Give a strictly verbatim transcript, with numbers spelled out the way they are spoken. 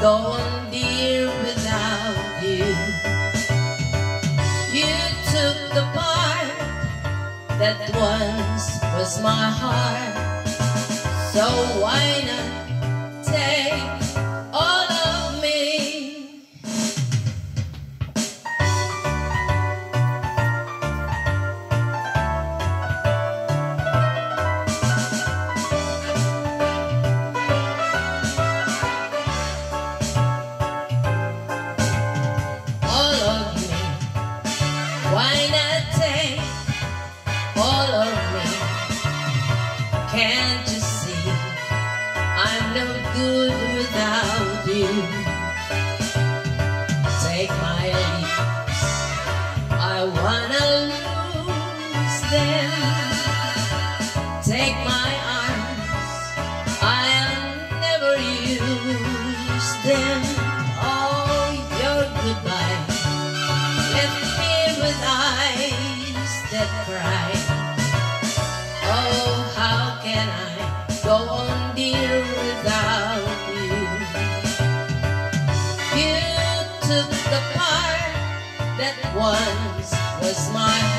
go on, dear, without you. You took the part that once was my heart, so why not take all of me? All of me, why not take all of me? Can't you see I'm no good without you? Take my lips, I wanna lose them. Take my arms, I'll never use them. Oh, your goodbye left me with eyes that cry. Oh, how can I go on, dear, without you? You took the part that once was my